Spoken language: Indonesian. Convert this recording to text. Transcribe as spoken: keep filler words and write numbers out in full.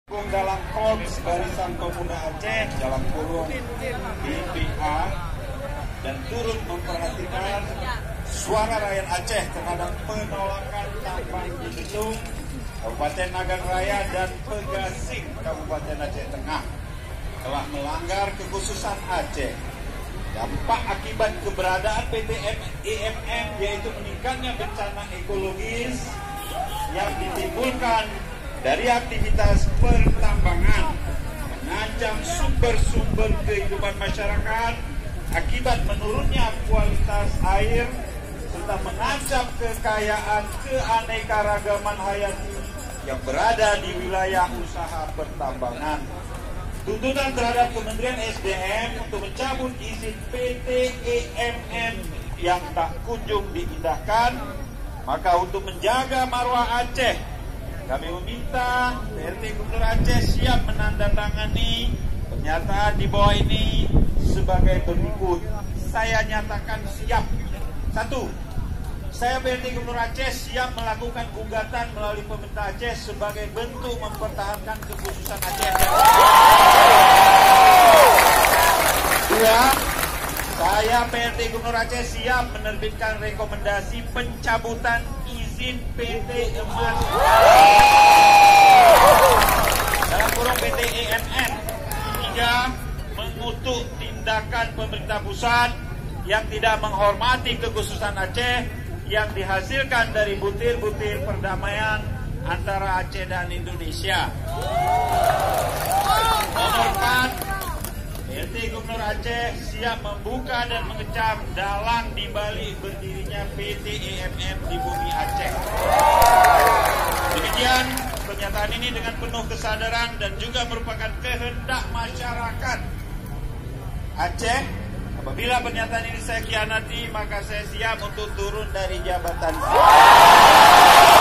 Dalam Korps Barisan Pemuda Aceh dalam kurung B P A dan turut memperhatikan suara rakyat Aceh terhadap penolakan tambang di Betung, Kabupaten Nagan Raya dan Pegasing, Kabupaten Aceh Tengah telah melanggar kekhususan Aceh. Dampak akibat keberadaan P T E M M yaitu meningkatnya bencana ekologis yang ditimbulkan dari aktivitas pertambangan, mengancam sumber-sumber kehidupan masyarakat akibat menurunnya kualitas air, serta mengancam kekayaan keanekaragaman hayati yang berada di wilayah usaha pertambangan. Tuntutan terhadap Kementerian S D M untuk mencabut izin P T E M M yang tak kunjung diindahkan. Maka untuk menjaga marwah Aceh, kami meminta P R T Gubernur Aceh siap menandatangani pernyataan di bawah ini sebagai berikut. Saya nyatakan siap. Satu, saya P R T Gubernur Aceh siap melakukan gugatan melalui pemerintah Aceh sebagai bentuk mempertahankan kekhususan Aceh. Dua, saya P R T Gubernur Aceh siap menerbitkan rekomendasi pencabutan izin P T Emas dalam kurung P T E M M. Tiga, mengutuk tindakan pemerintah pusat yang tidak menghormati kekhususan Aceh yang dihasilkan dari butir-butir perdamaian antara Aceh dan Indonesia. Nomor empat, P R T Gubernur Aceh siap membuka dan mengecam dalang di balik berdirinya P T E M M di bumi Aceh. Demikian pernyataan ini dengan penuh kesadaran dan juga merupakan kehendak masyarakat Aceh. Apabila pernyataan ini saya khianati, maka saya siap untuk turun dari jabatan saya.